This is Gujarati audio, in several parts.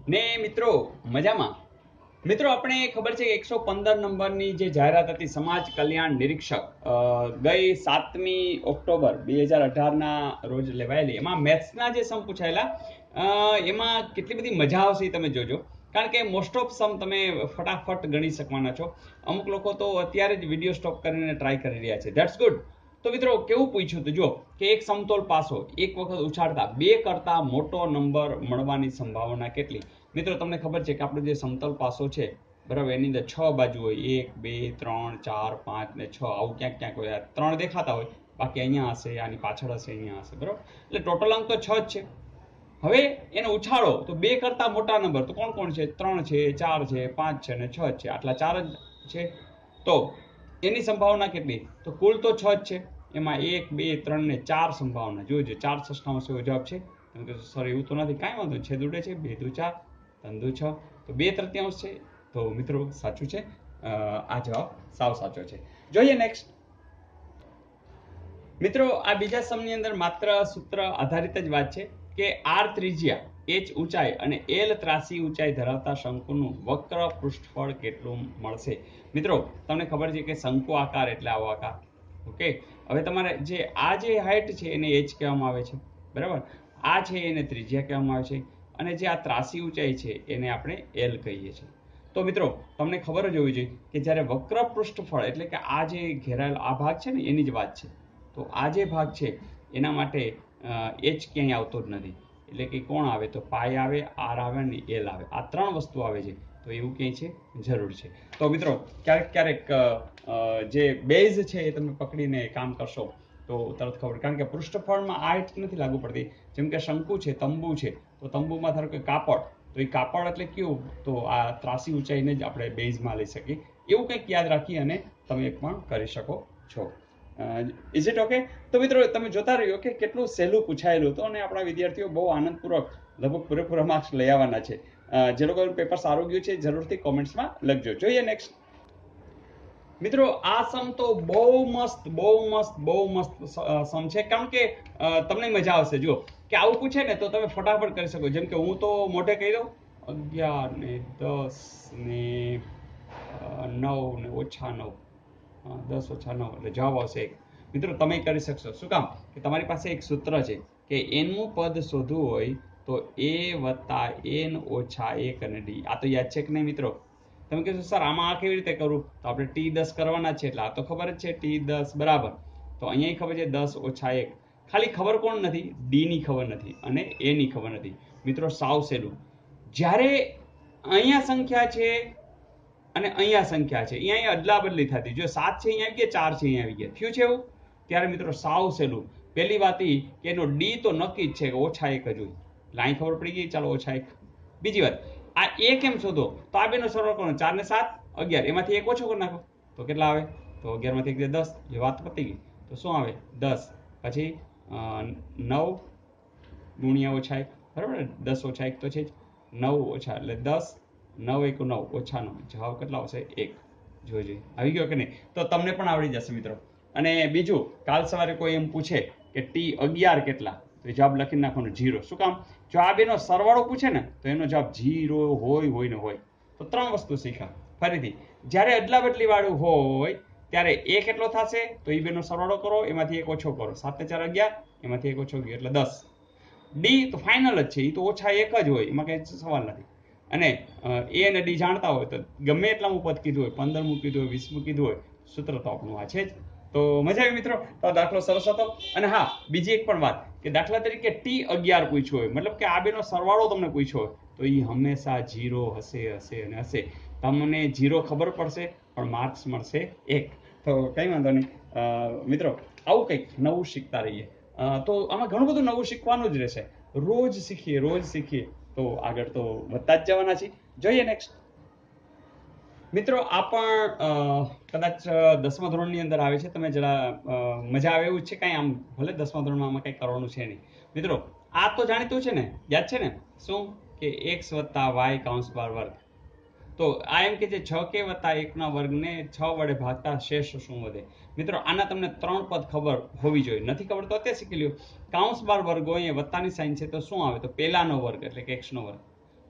ને મિત્રો મજામાં? મિત્રો આપણે ખબર છે કે 115 નંબરની જે જાહેરાત હતી સમાજ કલ્યાણ નિરીક્ષક ગઈ 7મી ઓક્ટોબર 2018 ના રોજ લેવાયેલી, એમાં મેથ્સના જે સમ પૂછાયેલા એમાં કેટલી બધી મજા આવશે તમે જોજો, કારણ કે મોસ્ટ ઓફ સમ તમે ફટાફટ ગણી શકવાના છો. અમુક લોકો તો અત્યારે જ વિડીયો સ્ટોપ કરીને ટ્રાય કરી રહ્યા છે. That's good. તો મિત્રો કેવું પૂછ્યું હતું જો કે એક સમતોલ પાસો એક વખત ઉછાળતા 2 કરતા મોટો નંબર મળવાની સંભાવના કેટલી? મિત્રો તમને ખબર છે કે આપણો જે સમતલ પાસો છે બરાબર, એની અંદર 6 બાજુ હોય, 1 2 3 4 5 ને 6, આવું ક્યાંક ક્યાંક હોય. 3 દેખાતા હોય, બાકી અહીંયા હશે, આની પાછળ હશે, અહીંયા હશે, બરાબર. એટલે ટોટલ અંક તો 6 જ છે. હવે એને ઉછાળો તો 2 કરતા મોટા નંબર તો કોણ કોણ છે? 3 છે, 4 છે, 5 છે ને 6 છે. આટલા 4 જ છે. તો એની સંભાવના કેટલી? તો કુલ તો 6 જ છે, એમાં 1 2 3 ને 4 સંભાવના. જોજો 4 6 એવો જવાબ છે. તમે કહેશો સર એવું તો નથી, કાંઈ વાંધો, છેદ ઉડે છે, 2 દુ 4 3 દુ 6, તો 2/3 છે. તો મિત્રો સાચું છે, આ જવાબ સાવ સાચો છે. જોઈએ નેક્સ્ટ. મિત્રો આ બીજા સમની અંદર માત્ર સૂત્ર આધારિત જ વાત છે કે r ત્રિજ્યા, h ઊંચાઈ અને l ત્રાસી ઊંચાઈ ધરાવતા શંકુનું વક્ર પૃષ્ઠફળ કેટલું મળશે? મિત્રો તમને ખબર છે કે શંકુ આકાર એટલે આવો આકાર. ઓકે, હવે તમારે જે આ જે હાઈટ છે એને h કહેવામાં આવે છે, બરાબર. આ છે એને ત્રિજ્યા કહેવામાં આવે છે, અને જે આ ત્રાસી ઊંચાઈ છે એને આપણે l કહીએ છીએ. તો મિત્રો તમને ખબર જ હોવી જોઈએ કે જ્યારે વક્ર પૃષ્ઠફળ એટલે કે આ જે ઘેરાયેલો આ ભાગ છે ને એની જ વાત છે. તો આ જે ભાગ છે એના માટે h ક્યાંય આવતો જ નથી. એટલે કે કોણ આવે? તો પાઈ આવે, r આવે અને l આવે. આ 3 વસ્તુ આવે છે. તો એવું ક્યાંય છે જરૂર છે. તો મિત્રો ક્યારેક ક્યારેક જે બેઝ છે એ તમે પકડીને કામ કરશો તો તરત ખબર, કારણ કે પૃષ્ઠફળમાં આ જ નથી લાગુ પડતી. જેમ કે શંકુ છે, તંબુ છે, તો તંબુમાં ધારો કે કાપડ, તો એ કાપડ એટલે કેવું? તો આ ત્રાસી ઊંચાઈને જ આપણે બેઝમાં લઈ શકીએ. એવું કંઈક યાદ રાખી અને તમે પણ કરી શકો છો. Is it okay? તો મિત્રો તમે જોતા રહ્યો કે કેટલું સહેલું પૂછાયેલું હતું, અને આપણા વિદ્યાર્થીઓ બહુ આનંદપૂર્વક લગભગ પૂરેપૂરા માર્ક્સ લઈ આવવાના છે. જે લોકોનું પેપર સારું ગયું છે જરૂરથી કોમેન્ટ્સમાં લખજો. જોઈએ નેક્સ્ટ. મિત્રો આ સમ તો બહુ મસ્ત સમ છે, કારણ કે તમને મજા આવશે. જુઓ કે આવું પૂછે ને તો તમે ફટાફટ કરી શકો. જેમ કે હું તો મોઢે કહી દઉં 11 ને 10 ને 9 ને -9, 10 - 9 એટલે જવાબ આવશે 1. મિત્રો તમે કરી શકશો. શું કામ? કે તમારી પાસે એક સૂત્ર છે કે n-મું પદ શોધવું હોય તો a + n - 1 અને d. આ તો યાદ છે કે નહીં મિત્રો? તમે કહેશો સર આમાં આ કેવી રીતે કરું? તો આપણે t10 કરવાના છે, એટલે આ તો ખબર જ છે t10 બરાબર. તો અહીંયા ખબર છે 10 - 1. ખાલી ખબર કોણ નથી? d ની ખબર નથી અને a ની ખબર નથી. મિત્રો સાવ સહેલું. જ્યારે અહીંયા સંખ્યા છે અને અહીંયા સંખ્યા છે, અહીંયા અદલા બદલી થતી. જો 7 છે અહીંયા આવી ગયા, 4 છે અહીંયા આવી ગયા, થયું છે એવું? ત્યારે મિત્રો સાવ સહેલું. પહેલી વાત એ કે એનો ડી તો નક્કી જ છે કે -1 જ હોય. લાઈન ખબર પડી ગઈ, ચાલો -1. બીજી વાત, આ a કેમ શોધો? તો આ બેનો સરવાળો કરો, 4 ને 7 11, એમાંથી 1 ઓછો કરી નાખો તો કેટલા આવે? તો 11 માંથી 1 10, એ વાત પતી ગઈ. તો શું આવે? 10. પછી 9 ગુણ્યા -1, બરાબર ને? 10 - 1 તો છે જ. 9 ઓછા એટલે 10, 9 × 9 - 9, જવાબ કેટલા આવશે? 1. જોઈ આવી ગયો કે નહીં? તો તમને પણ આવડી જશે મિત્રો. અને બીજું, કાલ સવારે કોઈ એમ પૂછે કે t11 કેટલા, તો જવાબ લખી નાખવાનો 0. શું કામ? જો આ બેનો સરવાળો પૂછે ને તો એનો જવાબ 0 હોય ને હોય. તો 3 વસ્તુ શીખ્યા. ફરીથી, જ્યારે અદલા બદલી વાળું હોય ત્યારે a કેટલો થશે? તો એ બેનો સરવાળો કરો, એમાંથી 1 ઓછો કરો. 7 ને 4 11, એમાંથી 1 ઓછો ગયો એટલે 10. ડી તો ફાઇનલ જ છે, એ તો -1 જ હોય, એમાં કઈ સવાલ નથી. અને a અને d જાણતા હોય તો ગમે એટલામું પદ કીધું હોય, 15મું કીધું હોય, 20મું કીધું હોય, સૂત્ર તો આપણું આ છે જ. તો મજા આવી મિત્રો? તો દાખલો સરસ હતો. અને હા, બીજી એક પણ વાત કે દાખલા તરીકે t11 પૂછ્યો હોય, મતલબ કે આ બેનો સરવાળો તમને પૂછ્યો હોય, તો એ હંમેશા 0 હશે અને હશે. તમને 0 ખબર પડશે પણ માર્ક્સ મળશે 1. તો કંઈ વાંધો નહીં મિત્રો, આવું કંઈક નવું શીખતા રહીએ. તો આમાં ઘણું બધું નવું શીખવાનું જ રહેશે. રોજ શીખીએ તો આગળ તો વધતા જ જવાના છીએ. જોઈએ નેક્સ્ટ. મિત્રો આ પણ કદાચ 10મા ધોરણની અંદર આવે છે. તમે જરા મજા આવે એવું છે. કાંઈ આમ ભલે 10મા ધોરણમાં આમાં કંઈ કરવાનું છે નહીં. મિત્રો આ તો જાણીતું છે ને, યાદ છે ને? શું કે x + y (વર્ગ). તો આ એમ કે છે 6k + 1 વર્ગને 6 વડે ભાગતા શેષ શું વધે? મિત્રો આના તમને 3 પદ ખબર હોવી જોઈએ. નથી ખબર તો અત્યારે શીખી લ્યો. (વર્ગ હોય, વત્તાની સાઇન છે તો શું આવે? તો પહેલાનો વર્ગ એટલે કે x નો વર્ગ.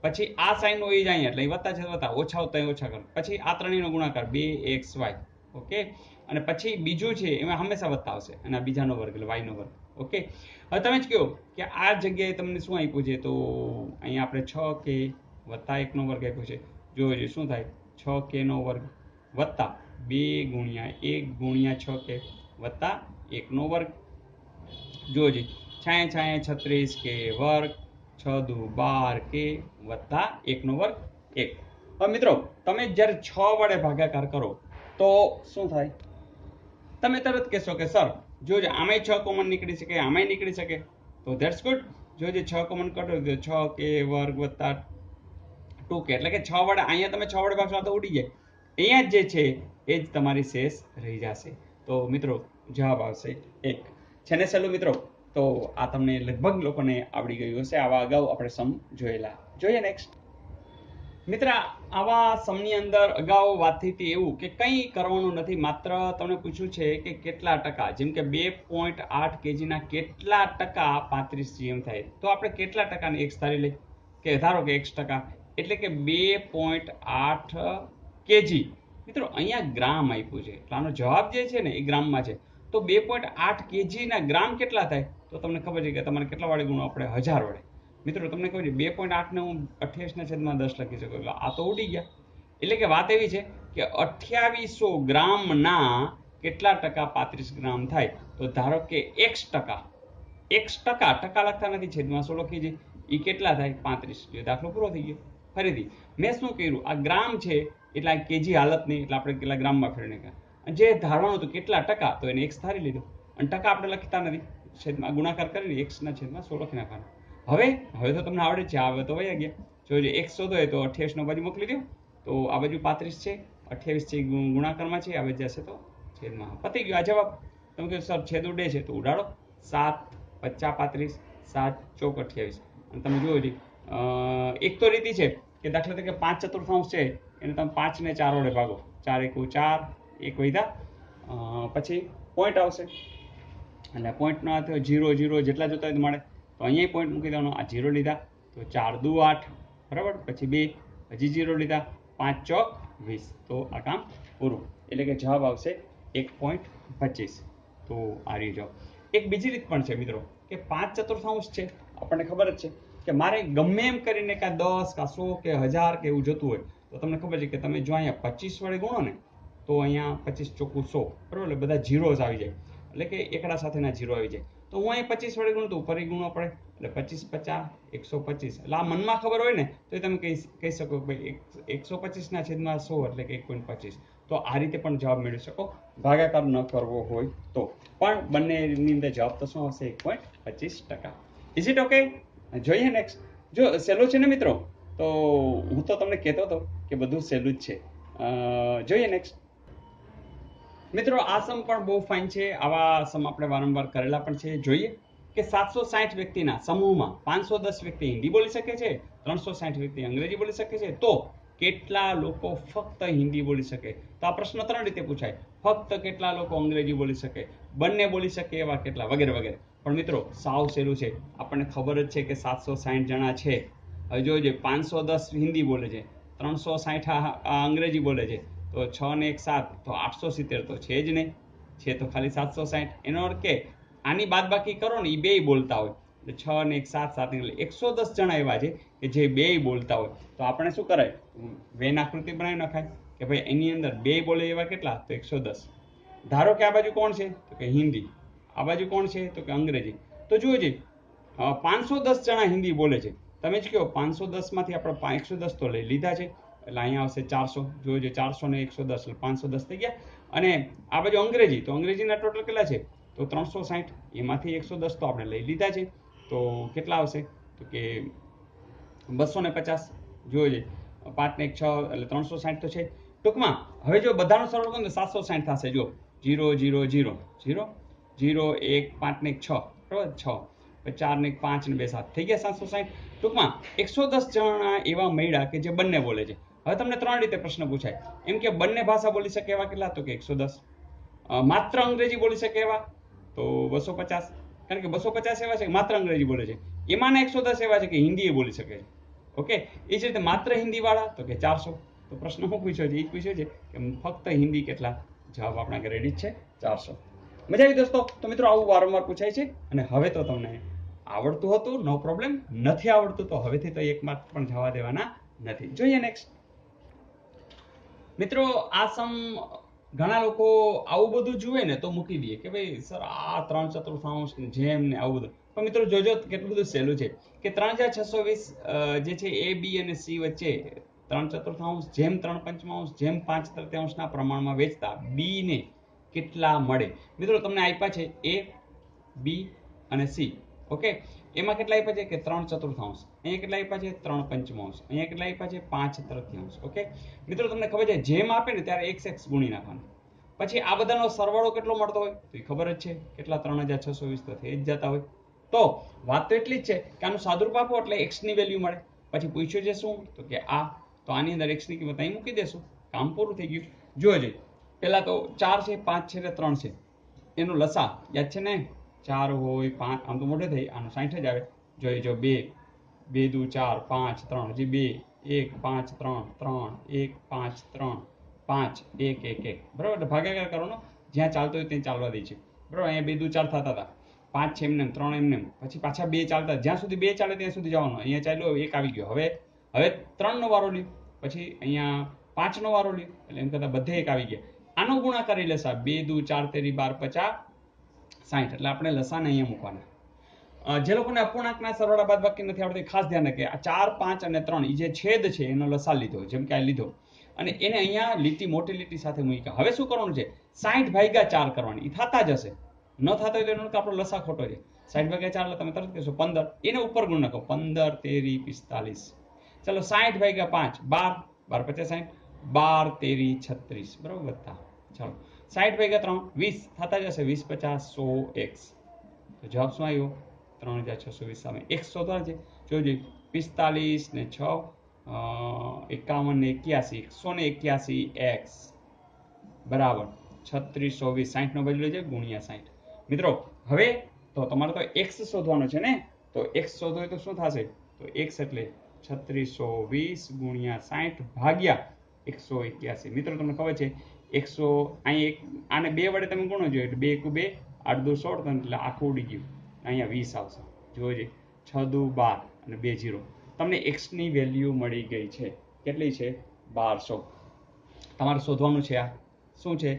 પછી આ સાઈન હોય જાય એટલે વત્તા છે વત્તા, ઓછા હોતા ઓછા કરો, પછી આ ત્રણેયનો ગુણાકાર 2xy, ઓકે, અને પછી બીજું છે એમાં હંમેશા વત્તા આવશે, અને આ બીજાનો વર્ગ એટલે y નો વર્ગ, ઓકે. હવે તમે જ કહો કે આ જગ્યાએ તમને શું આપ્યું છે, તો અહીંયા આપણે 6k વત્તા 1 નો વર્ગ આપ્યો છે. જોજો શું થાય, 6k નો વર્ગ વત્તા 2 ગુણ્યા 1 ગુણ્યા 6k વત્તા 1 નો વર્ગ. જોજે 36k વર્ગ 6 દુ 12k વત્તા 1 નો વર્ગ 1. હવે મિત્રો તમે જ્યારે 6 વડે ભાગાકાર કરો તો શું થાય, તમે તરત કહેશો કે સર જોજે આમાંય 6 કોમન નીકળી શકે, આમાંય નીકળી શકે, તો ધેટ્સ ગુડ. જોજે 6 કોમન કાઢો તો 6k વર્ગ વત્તા 2k, એટલે કે 6 વડે અહીંયા તમે 6 વડે ભાગશો તો ઉડી જાય, અહીંયા જે છે એ જ તમારી શેષ રહી જશે. તો મિત્રો જવાબ આવશે 1. છે ને સહેલું મિત્રો? તો આ તમને લગભગ લોકોને આવડી ગયું હશે, આવા અગાઉ આપણે સમ જોયેલા. જોઈએ નેક્સ્ટ. મિત્ર આવા સમની અંદર અગાઉ વાત થઈ હતી એવું કે કંઈ કરવાનું નથી, માત્ર તમને પૂછ્યું છે કે કેટલા ટકા, જેમ કે 2.8 kgના કેટલા ટકા 35 gm થાય, તો આપણે કેટલા ટકાને x ધારી લઈએ કે ધારો કે x%, એટલે કે 2.8 kg. મિત્રો અહીંયા ગ્રામ આપ્યું છે, એટલે આનો જવાબ જે છે ને એ ગ્રામમાં છે. તો 2.8 kgના ગ્રામ કેટલા થાય, તો તમને ખબર છે કે તમારે કેટલા વડે ગુણો, આપણે 1000 વડે. મિત્રો તમને ખબર છે 2.8 ને હું 28/10 લખી શકું, એટલે આ તો ઉડી ગયા. એટલે કે વાત એવી છે કે 2800 ગ્રામના કેટલા ટકા 35 ગ્રામ થાય, તો ધારો કે x%, ટકા લખતા નથી, છેદમાં 100 લખી છે, એ કેટલા થાય 35. દાખલો પૂરો થઈ ગયો. ફરીથી મેં શું કર્યું, આ ગ્રામ છે એટલે આ કેજી હાલત નહીં, એટલે આપણે કેટલા ગ્રામમાં ફેરવી નાખ્યા. જે ધારવાનું હતું કેટલા ટકા, તો એને x ધારી લીધો, અને ટકા આપણે લખતા નથી, છેદમાં ગુણાકાર કરીને x ના છેદમાં 100 લખી નાખવાનું. હવે તો તમને આવડે છે, હવે તો વયા ગયા. જોજો x શોધો હોય તો 28 નો બાજુ મોકલી દો, તો આ બાજુ 35 છે, 28 છે ગુણાકારમાં છે, આ બાજુ જશે તો છેદમાં. પતી ગયો આ જવાબ. તમે કહો સર છેદ ઉડે છે, તો ઉડાડો. 7 50 35, 7 ચોક 28. અને તમે જોયો એક તો રીતિ છે કે દાખલા તરીકે 5/4 છે, એને તમે 5 ને 4 વડે ભાગો, 4 × 4 1 વધ્યા, પછી પોઈન્ટ આવશે, અને પોઈન્ટ નો 0 0 જેટલા જોતા હોય મળે, તો અહીંયા પોઈન્ટ મૂકી દેવાનો. આ 0 લીધા તો 4 દુ 8, બરાબર, પછી 2 હજી 0 લીધા, 5 ચોક 20, તો આ કામ પૂરું. એટલે કે જવાબ આવશે 1.25. તો આ રહ્યો જવાબ. એક બીજી રીત પણ છે મિત્રો કે 5/4 છે, આપણને ખબર જ છે કે મારે ગમે એમ કરીને કાં 10 કાં 100 કે 1000 કે એવું જતું હોય, તો તમને ખબર છે કે તમે જો અહીંયા 25 વડે ગુણો ને, તો અહીંયા 25 ચોખ્ખું 100, બરાબર, એટલે બધા ઝીરોઝ આવી જાય, એટલે કે એકડા સાથેના ઝીરો આવી જાય. તો હું અહીંયા 25 વડે ગુણું તો ફરી ગુણવો પડે, એટલે 25 50 125. એટલે આ મનમાં ખબર હોય ને તો તમે કહી શકો કે ભાઈ 125 ના છેદમાં 100 એટલે કે 1.25. તો આ રીતે પણ જવાબ મેળવી શકો, ભાગાકાર ન કરવો હોય તો. પણ બંનેની અંદર જવાબ તો શું આવશે 1.25%. Is it okay? જોઈએ નેક્સ્ટ. જો સહેલું છે ને મિત્રો, તો હું તો તમને કહેતો હતો કે બધું સહેલું જ છે. જોઈએ નેક્સ્ટ. મિત્રો આ સમ પણ બહુ ફાઇન છે, આવા સમ આપણે વારંવાર કરેલા પણ છે. જોઈએ કે 760 વ્યક્તિના સમૂહમાં 510 વ્યક્તિ હિન્દી બોલી શકે છે, 360 વ્યક્તિ અંગ્રેજી બોલી શકે છે, તો કેટલા લોકો ફક્ત હિન્દી બોલી શકે? તો આ પ્રશ્ન 3 રીતે પૂછાય: ફક્ત કેટલા લોકો અંગ્રેજી બોલી શકે, બંને બોલી શકે એવા કેટલા, વગેરે વગેરે. પણ મિત્રો સાવ સહેલું છે, આપણને ખબર જ છે કે 760 જણા છે. હવે જોજો 510 હિન્દી બોલે છે, 360 અંગ્રેજી બોલે છે, તો 6 ને 1 7, તો 870 તો છે જ નહીં, છે તો ખાલી 760. એનો અર્થ કે આની બાદબાકી કરો ને, એ બે બોલતા હોય, એટલે 6 ને 1 7 7, એટલે 110 જણા એવા છે કે જે બે બોલતા હોય. તો આપણે શું કરાય, વેન આકૃતિ બનાવી નખાય કે ભાઈ એની અંદર બે બોલે એવા કેટલા, તો 110. ધારો કે આ બાજુ કોણ છે, તો કે હિન્દી, આ બાજુ કોણ છે, તો કે અંગ્રેજી. તો જુઓ છે 510 જણા હિન્દી બોલે છે, તમે જ કહો 510 માંથી આપણે 110 તો લઈ લીધા છે, એટલે અહીંયા આવશે 400. જોજો 400 ને 110 એટલે 510 થઈ ગયા. અને આ બાજુ અંગ્રેજી, તો અંગ્રેજીના ટોટલ કેટલા છે, તો 360, એમાંથી 110 તો આપણે લઈ લીધા છે, તો કેટલા આવશે, તો કે 250. જોજો 5 ને 1 6, એટલે 360 તો છે. ટૂંકમાં હવે જો બધાનો સરળ કરો તો 760 થશે. જો 0 0 0 0 0 1 5 ને 1 6, બરાબર, 6 4 ને 1 5 ને 2 7, થઈ ગયા 760. ટૂંકમાં 110 જણા એવા મળ્યા કે જે બંને બોલે છે. હવે તમને 3 રીતે પ્રશ્ન પૂછાય, એમ કે બંને ભાષા બોલી શકે એવા કેટલા, તો કે 110. માત્ર અંગ્રેજી બોલી શકે એવા, તો 250, કારણ કે 250 એવા છે કે માત્ર અંગ્રેજી બોલે છે, એમાંના 110 એવા છે કે હિન્દી બોલી શકે છે. ઓકે, એ જ રીતે માત્ર હિન્દી વાળા તો કે 400. તો પ્રશ્ન શું પૂછ્યો છે? એ પૂછ્યો છે કે ફક્ત હિન્દી કેટલા? જવાબ આપણા આગળ રેડી છે 400. મજા આવી દોસ્તો? તો મિત્રો આવું વારંવાર પૂછાય છે અને હવે તો તમને આવડતું હતું, નો પ્રોબ્લેમ. નથી આવડતું તો હવેથી તો 1 માર્ક પણ જવા દેવાના નથી. જોઈએ નેક્સ્ટ. મિત્રો આ સમ ઘણા લોકો આવું બધું જુએ ને તો મૂકી દે કે ભાઈ સર આ 3/4 ને જેમ ને આવું બધું. પણ મિત્રો જોજો કેટલું બધું સહેલું છે કે 3620 જે છે એ બી અને સી વચ્ચે 3/4 જેમ 3/5 જેમ 5/3 ના પ્રમાણમાં વેચતા બી ને કેટલા મળે? મિત્રો તમને આપ્યા છે એ, બી અને સી. ઓકે, એમાં કેટલા આપ્યા છે કે 3/4, અહીંયા કેટલા આપ્યા છે 3/5, અહીંયા કેટલા આપ્યા છે 5/3. ઓકે મિત્રો, તમને ખબર છે જેમ આપે ને ત્યારે x ગુણી નાખવાનું. પછી આ બધાનો સરવાળો કેટલો મળતો હોય તો એ ખબર જ છે કેટલા? 3620 તો થઈ જ જતા હોય. તો વાત તો એટલી જ છે કે આનું સાદુરૂપ આપો એટલે x ની વેલ્યુ મળે. પછી પૂછ્યું છે શું? તો કે આ. તો આની અંદર x ની કિંમત અહીં મૂકી દેશું, કામ પૂરું થઈ ગયું. જોજો પેલા તો 4 છે, 5 છે અને 3 છે. એનો લસા યાદ છે ને? 4 હોય 5, આમ તો મોટે થઈ આનું 60 જ આવે. જોઈએ જો 2 2 દુ 4 5 3, હજી 2 1 5 3 3 1 5 3 5 1 1 1. બરાબર, ભાગાકાર કરવાનો જ્યાં ચાલતો હોય ત્યાં ચાલવા દે છે. બરાબર, અહીંયા 2 દુ 4 થતા હતા, 5 છે એમને 3 એમને, પછી પાછા 2 ચાલતા, જ્યાં સુધી 2 ચાલે ત્યાં સુધી જવાનું. અહીંયા ચાલ્યો 1 આવી ગયો, હવે 3 નો વારો લ્યો, પછી અહીંયા 5 નો વારો લ્યો, એટલે એમ કરતા બધે 1 આવી ગયા. આનો ગુણાકાર કરી લેશા 2 દુ 4 તેરી 12 50 60. એટલે આપણે લસાને અહીંયા મૂકવાના. જે લોકોને અપૂર્ણાંકના સરવાળા બાદબાકી નથી આવડતી ખાસ ધ્યાન રાખે. આ 4 5 અને 3 એ જે છેદ છે એનો લસા લીધો, જેમ કે આ લીધો અને એને અહીંયા લીટી મોટી લીટી સાથે મૂક્યા. હવે શું કરવાનું છે? 60/4 કરવાની. એ થતા જ હશે, ન થતા હોય તો એનો આપણો લસા ખોટો છે. 60/4 એટલે તમે તરત કહેશો 15, એને ઉપર ગુણ નાખો 15 તેરી 45. ચલો 60/5 12 12 50 60, 12 તેરી 36. બરાબર વધતા. ચાલો 60/3 20 થતા જ હશે, 20 50 100 x. તો જવાબ શું આવ્યો? 3620. સામે x શોધવા છે. જોજો 45 ને 6 51 ને 81, 181 x બરાબર 3620. 60 નો બદલો છે ગુણ્યા 60. મિત્રો હવે તો તમારે તો x શોધવાનો છે ને, તો x શોધવો હોય તો શું થશે? તો x એટલે 3620 ગુણ્યા 60 ભાગ્યા 181. મિત્રો તમને ખબર છે 100 અહીં આને 2 વડે તમે ગુણો છો એટલે 2 × 2 8 દુ 16, એટલે આખું ઉડી ગયું. અહીંયા 20 આવશે. જોજે 6 દુ 12 અને 2 0. તમને x ની વેલ્યુ મળી ગઈ છે. કેટલી છે? 1200. તમારે શોધવાનું છે આ શું છે?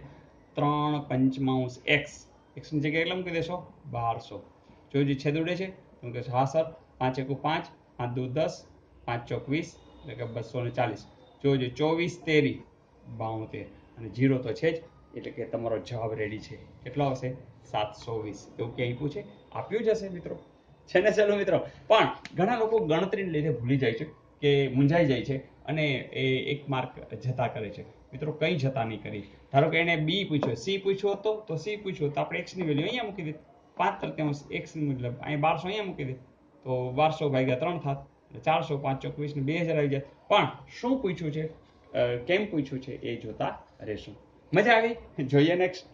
3/5 x. x ની જગ્યાએ કેટલા મૂકી દેશો? 1200. જોજે છેદ ઉડે છે, તમે કહેશો હા સર. 5 × 5 5 દુ 10 5 ચોક 20 એટલે કે 240. જોજે 24 તેરી 72 અને 0 તો છે જ, એટલે કે તમારો જવાબ રેડી છે. કેટલો આવશે? 720. એવું ક્યાંય પૂછે? આપ્યું જ હશે મિત્રો, છે ને? ચાલો મિત્રો, પણ ઘણા લોકો ગણતરીને લીધે ભૂલી જાય છે કે મૂંઝાઈ જાય છે અને એ 1 માર્ક જતા કરે છે. મિત્રો કંઈ જતા નહીં કરી. ધારો કે એને બી પૂછ્યો, સી પૂછ્યો હતો તો સી પૂછ્યો તો આપણે x ની વેલ્યુ અહીંયા મૂકી દે. 5/3 x ની મતલબ અહીંયા 1200 અહીંયા મૂકી દે તો 1200/3 થાત, 400 5 ચોક 20 ને 2000 આવી જાય. પણ શું પૂછ્યું છે, કેમ પૂછ્યું છે એ જોતા રહેશું. મજા આવી? જોઈએ નેક્સ્ટ.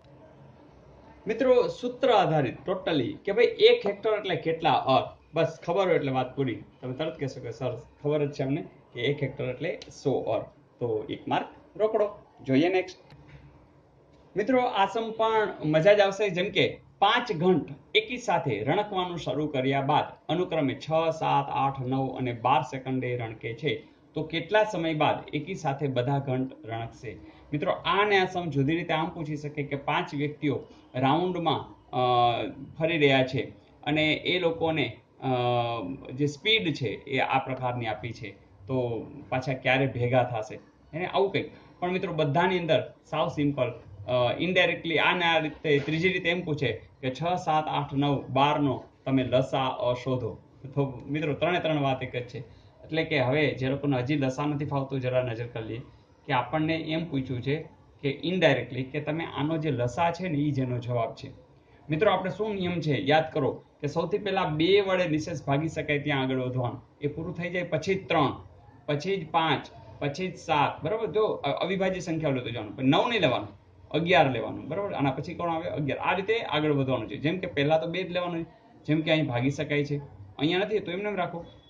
મિત્રો સૂત્ર આધારિત ટોટલી કે ભાઈ 1 હેક્ટર એટલે કેટલા અર? બસ ખબર હોય એટલે વાત પૂરી. તમે તરત કહેશો કે સર ખબર જ છે અમને કે 1 હેક્ટર એટલે 100 અર. તો 1 માર્ક રોકડો. જોઈએ નેક્સ્ટ. મિત્રો આ સમ પણ મજા જ આવશે. જેમ કે 5 ઘંટ એકી સાથે રણકવાનું શરૂ કર્યા બાદ અનુક્રમે 6 7 8 9 અને 12 સેકન્ડે રણકે છે, તો કેટલા સમય બાદ એકી સાથે બધા ઘંટ રણકશે? મિત્રો આ ને આ સમ જુદી રીતે આમ પૂછી શકે કે 5 વ્યક્તિઓ રાઉન્ડમાં ફરી રહ્યા છે અને એ લોકોને જે સ્પીડ છે એ આ પ્રકારની આપી છે, તો પાછા ક્યારે ભેગા થશે એને આવું કંઈક. પણ મિત્રો બધાની અંદર સાવ સિમ્પલ ઇનડાયરેક્ટલી આ રીતે ત્રીજી રીતે એમ પૂછે કે 6 7 8 9 12 નો તમે લસા શોધો. તો મિત્રો 3 વાત એક જ છે. એટલે કે હવે જે લોકોને હજી લસા નથી ફાવતું જરા નજર કરી લઈએ કે આપણને એમ પૂછ્યું છે કે ઇનડાયરેક્ટલી કે તમે આનો જે લસા છે ને એ જેનો જવાબ છે. મિત્રો આપણે શું નિયમ છે યાદ કરો કે સૌથી પહેલા 2 વડે નિશેષ ભાગી શકાય ત્યાં આગળ વધવાનું. એ પૂરું થઈ જાય પછી જ 3, પછી જ 5, પછી જ 7. બરાબર, જો અવિભાજ્ય સંખ્યા લેતો જવાનું, પણ 9 નહીં લેવાનું, 11 લેવાનું. બરાબર, આના પછી કોણ આવે? 11. આ રીતે આગળ વધવાનું છે. જેમ કે પહેલા તો 2 જ લેવાનું, જેમ કે અહીં ભાગી શકાય છે, અહીંયા નથી તો એમને રાખો.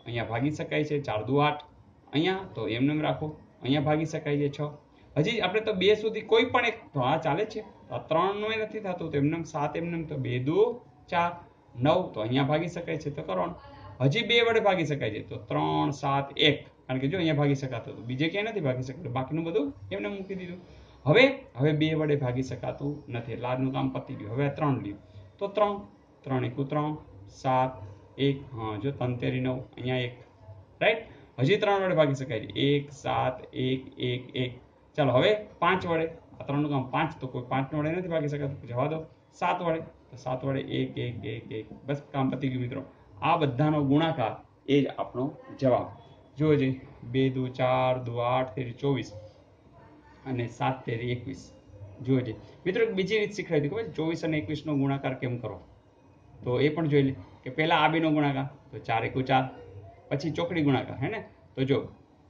અહીંયા ભાગી શકાય છે 4 દુ 8, અહીંયા તો એમને એમ રાખો, અહીંયા ભાગી શકાય છે 6. હજી આપણે તો 2 સુધી કોઈ પણ એક તો આ ચાલે છે, તો આ 3 નો નથી થતું તો એમને 7, એમને તો 2 દુ 4, 9 તો અહીંયા ભાગી શકાય છે તો કરવાનું. હજી 2 વડે ભાગી શકાય છે તો 3 7 1, કારણ કે જો અહીંયા ભાગી શકાતું હતું, બીજે ક્યાંય નથી ભાગી શકાતું, બાકીનું બધું એમને મૂકી દીધું. હવે 2 વડે ભાગી શકાતું નથી એટલે આજનું કામ પતી ગયું. હવે 3 લ્યો તો 3 3 1 3 7 1, હા જો 3 તેરી 9, અહીંયા 1, રાઈટ. હજી 3 વડે ભાગી શકાય છે 1 7 1 1 1. ચાલો હવે 5 વડે, આ 3 નું કામ 5 તો કોઈ 5 વડે નથી ભાગી શકાતું, જવા દો. 7 વડે તો 7 વડે 1 1 1 1, બસ કામ પતી ગયું મિત્રો. આ બધાનો ગુણાકાર એ જ આપણો જવાબ. જુઓ જી 2 દુ 4 દુ 8 તેરી 24 અને 7 તેરી 21. જુઓ જી મિત્રો બીજી રીત શીખવાડી ખબર 24 અને 21 નો ગુણાકાર કેમ કરો, તો એ પણ જોઈ લે કે પહેલા આ બેનો ગુણાકાર તો 4 1 4, પછી ચોકડી ગુણાકાર હે ને, તો જો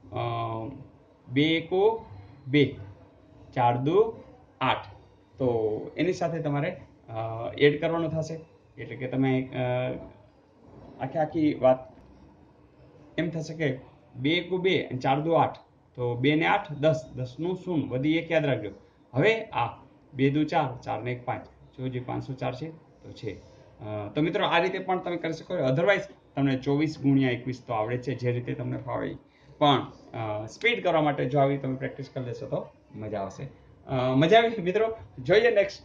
2 1 2, 4 દુ 8, તો એની સાથે તમારે એડ કરવાનું થશે. એટલે કે તમે આખી વાત એમ થશે કે 2 1 2 અને 4 દુ 8, તો 2 ને 8 10, 10 નું 0, બધી 1 યાદ રાખજો. હવે આ 2 દુ 4, 4 ને 1 5, જો જે 504 છે તો છે. તો મિત્રો આ રીતે પણ તમે કરી શકો. અધરવાઇઝ તમને 24 ગુણ્યા 21 તો આવડે છે, જે રીતે તમને ફાવે. પણ સ્પીડ કરવા માટે જો આવી તમે પ્રેક્ટિસ કરી લેશો તો મજા આવશે. મજા આવી મિત્રો? જોઈએ નેક્સ્ટ.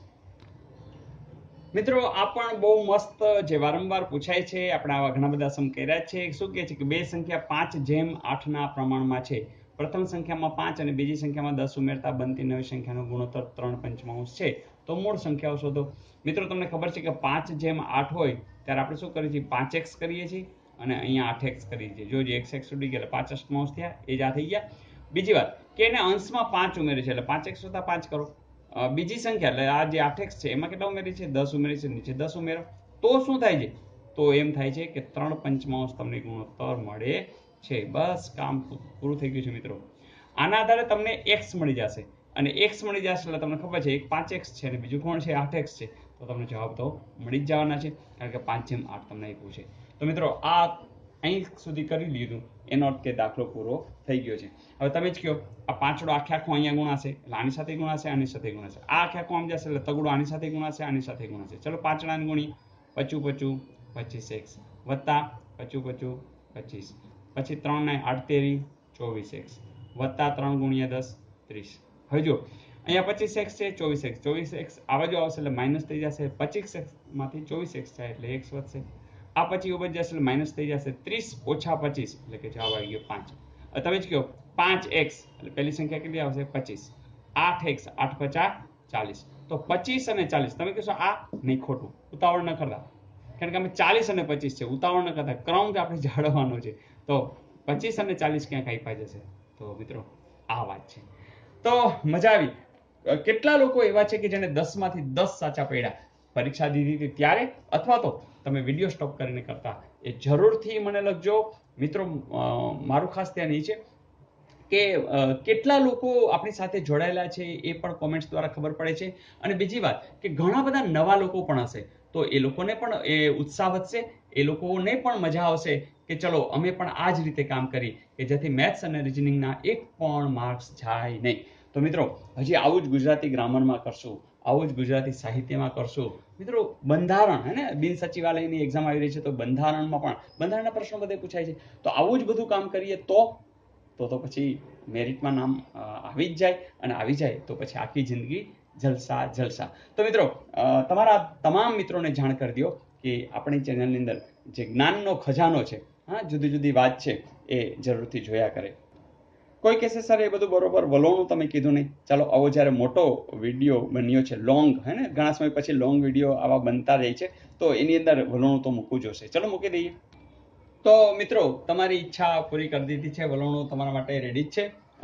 મિત્રો આ પણ બહુ મસ્ત જે વારંવાર પૂછાય છે, આપણે આવા ઘણા બધા સમ કર્યા છે. શું કહે છે કે બે સંખ્યા 5:8 ના પ્રમાણમાં છે. પ્રથમ સંખ્યામાં 5 અને બીજી સંખ્યામાં 10 ઉમેરતા બનતી નવી સંખ્યાનો ગુણોત્તર 3/5 છે. તો મૂળ સંખ્યાઓ શોધો. મિત્રો તમને ખબર છે કે 5:8 હોય ત્યારે આપણે શું કરીએ છીએ, 5x કરીએ છીએ અને અહીંયા 8x કરીએ છીએ. જો જે x ઉડી ગયા એટલે 5/8 થયા, એ જ આ થઈ ગયા. બીજી વાત કે એને અંશમાં 5 ઉમેરે છે એટલે 5x વત્તા 5 કરો. બીજી સંખ્યા એટલે આ જે 8x છે એમાં કેટલા ઉમેરી છે, 10 ઉમેરી છે, નીચે 10 ઉમેરો તો શું થાય છે, તો એમ થાય છે કે 3/5 તમને ગુણોત્તર મળે છે. બસ કામ પૂરું થઈ ગયું છે મિત્રો. આના આધારે તમને x મળી જશે અને x મળી જશે એટલે તમને ખબર છે એક 5x છે અને બીજું કોણ છે 8x છે, તો તમને જવાબ તો મળી જ જવાના છે, કારણ કે 5/8 તમને આપ્યું છે. તો મિત્રો આ અહીં સુધી કરી લીધું, એનો અર્થ કે દાખલો પૂરો થઈ ગયો છે. હવે તમે જ કહો આ 5 આખો અહીંયા ગુણાશે એટલે આની સાથે ગુણાશે, આની સાથે ગુણાશે. આ આખો આમ જશે એટલે તગડો આની સાથે ગુણાશે, આની સાથે ગુણાશે. ચલો 5 ગુણી 25 25x વત્તા 25 25, પછી 3 ને 8 તેરી 24x વત્તા 3 ગુણ્યા 10 30. હવે જો અહીંયા 25x છે, 24x આ બાજુ આવશે એટલે માઇનસ થઈ જશે. 25x માંથી 24x થાય એટલે x વધશે. આ પછી ઉપર જશે એટલે માઇનસ થઈ જશે. 30 ઓછા 25 એટલે કે જવાબ આવી ગયો 5. તમે જ કહો 5x એટલે પહેલી સંખ્યા કેટલી આવશે 25, 8x 8 50 40. તો 25 અને 40 તમે કહેશો આ નહીં, ખોટું, ઉતાવળ ન કરતા, કારણ કે અમે 40 અને 25 છે, ઉતાવળ ન કરતા, ક્રમ કે આપણે જાળવવાનો છે. તો 25 અને 40 ક્યાંક આપ્યા જશે. તો મિત્રો આ વાત છે. તો મજા આવી. કેટલા લોકો એવા છે કે જેને 10 માંથી 10 સાચા પડ્યા પરીક્ષા દીધી હતી ત્યારે, અથવા તો તમે વિડીયો સ્ટોપ કરીને કરતા, એ જરૂરથી મને લખજો મિત્રો. મારું ખાસ ધ્યાન એ છે કે કેટલા લોકો આપણી સાથે જોડાયેલા છે એ પણ કોમેન્ટ્સ દ્વારા ખબર પડે છે. અને બીજી વાત કે ઘણા બધા નવા લોકો પણ હશે, તો એ લોકોને પણ એ ઉત્સાહ વધશે, એ લોકોને પણ મજા આવશે કે ચલો અમે પણ આ જ રીતે કામ કરી, કે જેથી મેથ્સ અને રિઝનિંગના એક પણ માર્ક્સ જાય નહીં. તો મિત્રો હજી આવું જ ગુજરાતી ગ્રામરમાં કરશું, આવું જ ગુજરાતી સાહિત્યમાં કરશું. મિત્રો બંધારણ હે ને, બિન સચિવાલયની એક્ઝામ આવી રહી છે, તો બંધારણમાં પણ બંધારણના પ્રશ્નો બધે પૂછાય છે. તો આવું જ બધું કામ કરીએ તો પછી મેરિટમાં નામ આવી જ જાય, અને આવી જાય તો પછી આખી જિંદગી જલસા જલસા. તો મિત્રો તમારા તમામ મિત્રોને જાણ કરી દો કે આપણી ચેનલની અંદર જે જ્ઞાનનો ખજાનો છે, હા, જુદી જુદી વાત છે, એ જરૂરથી જોયા કરે. કોઈ કહેશે સર એ બધું બરોબર, વલોણું તમે કીધું નહીં. ચાલો આવો જ્યારે મોટો વિડીયો બન્યો છે, લોંગ હે ને, ઘણા સમય પછી લોંગ વિડીયો આવા બનતા રહે છે, તો એની અંદર વલોણું તો મૂકવું જોશે. ચલો મૂકી દઈએ. તો મિત્રો તમારી ઈચ્છા પૂરી કરી દીધી છે, વલોણું તમારા માટે રેડી જ છે.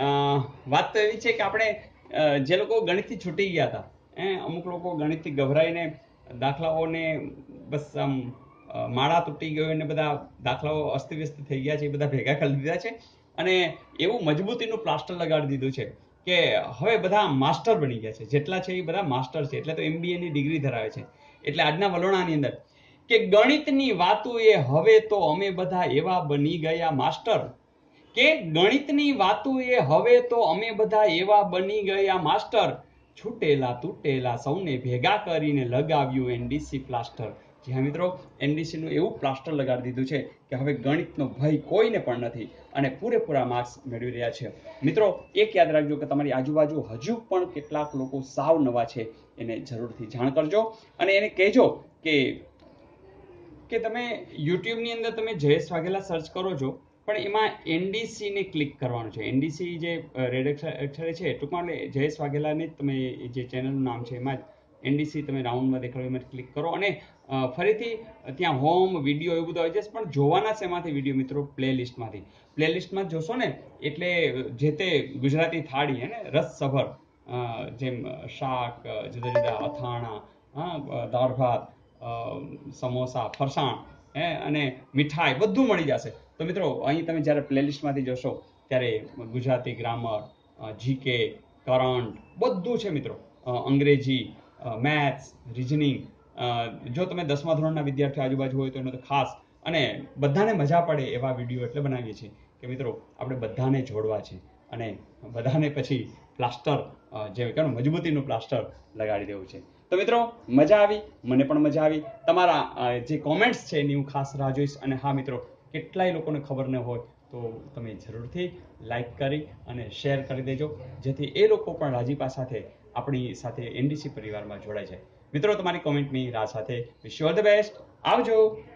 વાત તો એવી છે કે આપણે જે લોકો ગણિતથી છૂટી ગયા હતા, અમુક લોકો ગણિતથી ગભરાઈને દાખલાઓને બસ આમ માળા તૂટી ગયો એને બધા દાખલાઓ અસ્તવ્યસ્ત થઈ ગયા છે, એ બધા ભેગા કરી દીધા છે અને એવું મજબૂતીનું પ્લાસ્ટર લગાડી દીધું છે કે હવે બધા માસ્ટર બની ગયા છે. જેટલા છે એ બધા માસ્ટર છે, એટલે તો MBA ની ડિગ્રી ધરાવે છે. એટલે આજના વલોણાની અંદર કે ગણિતની વાતો એ હવે તો અમે બધા એવા બની ગયા માસ્ટર, કે ગણિતની વાતો એ હવે તો અમે બધા એવા બની ગયા માસ્ટર, છૂટેલા તૂટેલા સૌને ભેગા કરીને લગાવ્યું એનડીસી પ્લાસ્ટર. જી હા મિત્રો, એનડીસી નું એવું પ્લાસ્ટર લગાડી દીધું છે કે હવે ગણિતનો ભય કોઈને પણ નથી અને પૂરેપૂરા માર્ક્સ મેળવી રહ્યા છે. મિત્રો એક યાદ રાખજો કે તમારી આજુબાજુ હજુ પણ કેટલાક લોકો સાવ નવા છે, એને જરૂરથી જાણ કરજો અને એને કહેજો કે તમે યુટ્યુબની અંદર તમે જયેશ વાઘેલા સર્ચ કરો છો, પણ એમાં એનડીસી ને ક્લિક કરવાનું છે. એનડીસી જે રેડ અક્ષરે છે ટૂંકમાં એટલે જયેશ વાઘેલાની તમે જે ચેનલનું નામ છે એમાં એનડીસી તમે રાઉન્ડમાં દેખાડો એમાં ક્લિક કરો અને ફરીથી ત્યાં હોમ વિડીયો એવું બધું આવી જશે, પણ જોવાના શેમાંથી વિડીયો મિત્રો? પ્લેલિસ્ટમાંથી. પ્લેલિસ્ટમાં જોશો ને એટલે જે તે ગુજરાતી થાળી હે ને રસસભર, જેમ શાક, જુદા જુદા અથાણા, દાળ ભાત, સમોસા, ફરસાણ અને મીઠાઈ બધું મળી જશે. તો મિત્રો અહીં તમે જ્યારે પ્લેલિસ્ટમાંથી જોશો ત્યારે ગુજરાતી ગ્રામર, જીકે, કરંટ બધું છે મિત્રો, અંગ્રેજી, મેથ્સ, રિઝનિંગ. જો તમે 10મા ધોરણના વિદ્યાર્થીઓ આજુબાજુ હોય તો એનો તો ખાસ, અને બધાને મજા પડે એવા વિડીયો એટલે બનાવીએ છીએ કે મિત્રો આપણે બધાને જોડવા છે અને બધાને પછી પ્લાસ્ટર જે કહેવાય મજબૂતીનું પ્લાસ્ટર લગાડી દેવું છે. તો મિત્રો મજા આવી, મને પણ મજા આવી. તમારા જે કોમેન્ટ્સ છે એની હું ખાસ રાહ જોઈશ. અને હા મિત્રો, કેટલાય લોકોને ખબર ન હોય તો તમે જરૂરથી લાઈક કરી અને શેર કરી દેજો, જેથી એ લોકો પણ રાજીપા સાથે આપણી સાથે એનડીસી પરિવારમાં જોડાય જાય. મિત્રો તમારી કોમેન્ટની રાહ સાથે wish you all the best. આવજો.